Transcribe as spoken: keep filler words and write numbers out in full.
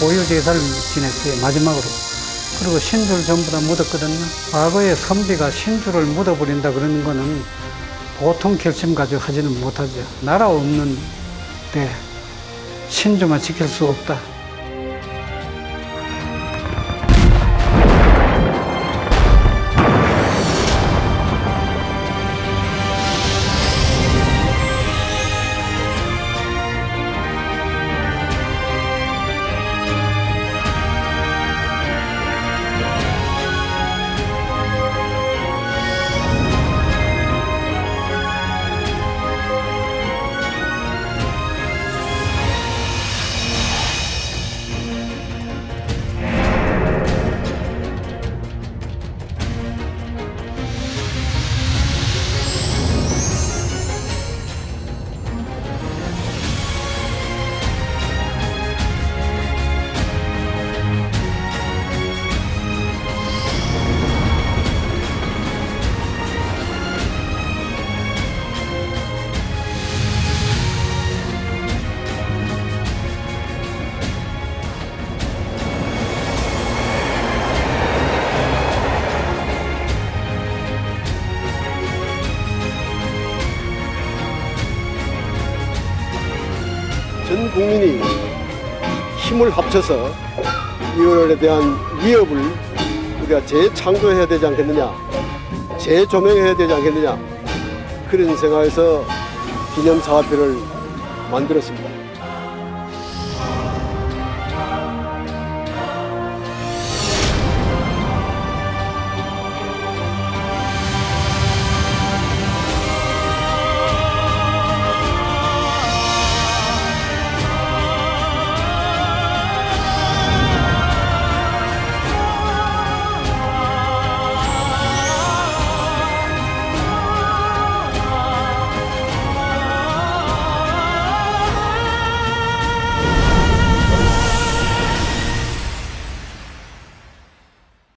고유 제사를 지냈어요, 마지막으로. 그리고 신주를 전부 다 묻었거든요. 과거에 선비가 신주를 묻어버린다 그러는 거는 보통 결심 가지고 하지는 못하죠. 나라 없는 데 신주만 지킬 수 없다. 전 국민이 힘을 합쳐서 이월에 대한 위협을 우리가 재창조해야 되지 않겠느냐, 재조명해야 되지 않겠느냐, 그런 생각에서 기념사화표를 만들었습니다.